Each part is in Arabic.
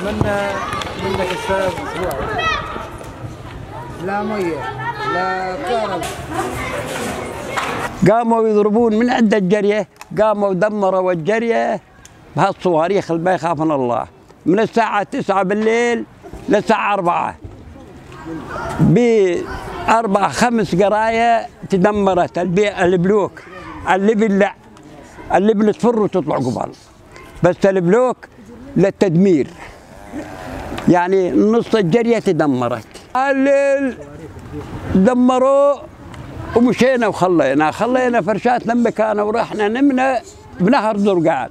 منا كشاف اسبوع لا ميه لا كهرباء. قاموا يضربون من عند الجريه، قاموا دمروا الجريه بهالصواريخ اللي ما يخافون الله، من الساعة 9 بالليل للساعة 4 بأربع 5 قرايه تدمرت. البلوك اللبن لا، اللبن تفر وتطلع قبل، بس البلوك للتدمير، يعني نص الجريه تدمرت. الليل دمروا ومشينا وخلينا فرشات لما كانوا ورحنا نمنا بنهر زرقان.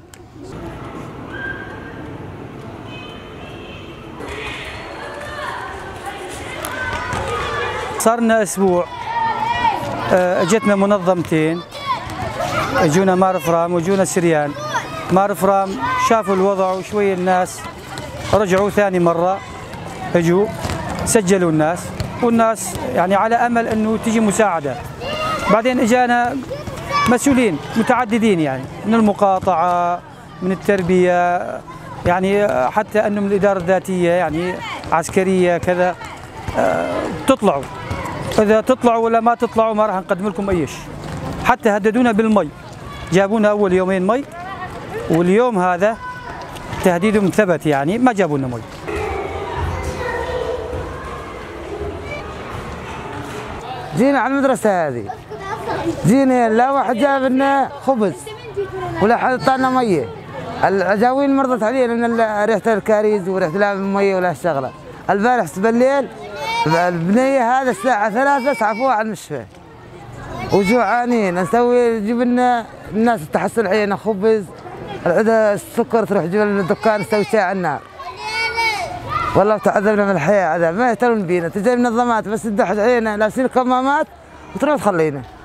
صارنا اسبوع اجتنا منظمتين، اجونا مارفرام وجونا سريان. مارفرام شافوا الوضع وشوي الناس رجعوا ثاني مره، اجوا سجلوا الناس، والناس يعني على امل انه تجي مساعده. بعدين اجانا مسؤولين متعددين، يعني من المقاطعه، من التربيه، يعني حتى انه من الاداره الذاتيه، يعني عسكريه كذا. تطلعوا، اذا تطلعوا ولا ما تطلعوا ما راح نقدم لكم اي شيء. حتى هددونا بالمي، جابونا اول يومين مي، واليوم هذا تهديدهم ثبت، يعني ما جابوا لنا مي. جينا على المدرسة هذه، جينا لا واحد جاب لنا خبز ولا حد طعنا مية. العجاوين مرضت علينا من ريحة الكاريز وريحة لعب المية ولا الشغلة. البارح بالليل البنية هذا الساعة 3 سعفوها على المشفى وجوعانين. نسوي نجيب لنا الناس تحصل علينا خبز، السكر تروح تجيب لنا الدكان نسوي شاي على النار. والله تعذبنا من الحياة عذاب، ما يهتمون بينا. تجي منظمات بس تدحش علينا لابسين كمامات وتروح تخلينا.